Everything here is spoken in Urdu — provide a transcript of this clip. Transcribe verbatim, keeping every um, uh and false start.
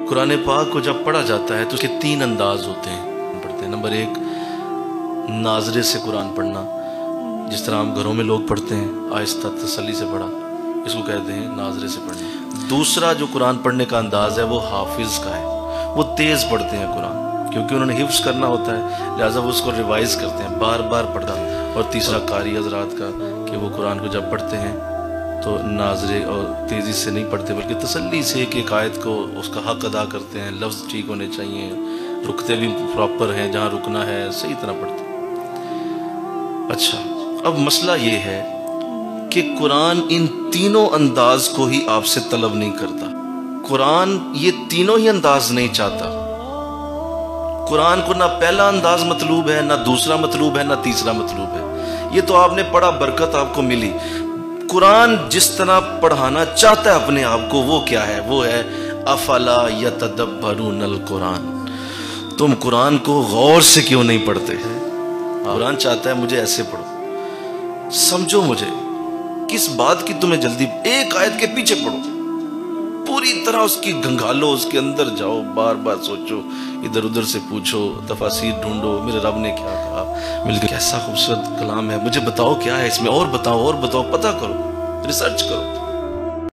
قرآن پاک کو جب پڑھا جاتا ہے تو اس کے تین انداز ہوتے ہیں پڑھتے ہیں۔ نمبر ایک، ناظرے سے قرآن پڑھنا، جس طرح ہم گھروں میں لوگ پڑھتے ہیں، آہستہ تسلی سے پڑھا، اس کو کہتے ہیں ناظرے سے پڑھنا۔ دوسرا جو قرآن پڑھنے کا انداز ہے وہ حافظ کا ہے، وہ تیز پڑھتے ہیں قرآن کیونکہ انہوں نے حفظ کرنا ہوتا ہے، لہٰذا وہ اس کو ریوائز کرتے ہیں، بار بار پڑھا۔ اور تیسرا قاری حضرات کا کہ وہ قرآن کو جب پڑھتے ہیں تو ناظرے اور تیزی سے نہیں پڑھتے بلکہ تسلی سے ایک ایک آیت کو اس کا حق ادا کرتے ہیں، لفظ ٹھیک ہونے چاہیے، رکتے بھی پراپر ہیں، جہاں رکنا ہے صحیح طرح پڑھتے ہیں۔ اچھا، اب مسئلہ یہ ہے کہ قرآن ان تینوں انداز کو ہی آپ سے طلب نہیں کرتا، قرآن یہ تینوں ہی انداز نہیں چاہتا۔ قرآن کو نہ پہلا انداز مطلوب ہے، نہ دوسرا مطلوب ہے، نہ تیسرا مطلوب ہے۔ یہ تو آپ نے پڑھا، برکت آپ کو ملی۔ قرآن جس طرح پڑھانا چاہتا ہے اپنے آپ کو وہ کیا ہے؟ وہ ہے افلا یتدبرون القرآن۔ تم قرآن کو غور سے کیوں نہیں پڑھتے؟ قرآن چاہتا ہے مجھے ایسے پڑھو، سمجھو مجھے، کس بات کی تمہیں جلدی؟ ایک آیت کے پیچھے پڑھو، پوری طرح اس کی گنگالو، اس کے اندر جاؤ، بار بار سوچو، ادھر ادھر سے پوچھو، تفاسیر ڈھونڈو، میرے رب نے کیا کہا، مل کے کیسا خوبصورت کلام ہے، مجھے بتاؤ کیا ہے اس میں، اور بتاؤ اور بتاؤ، پتہ کرو، ریسرچ کرو۔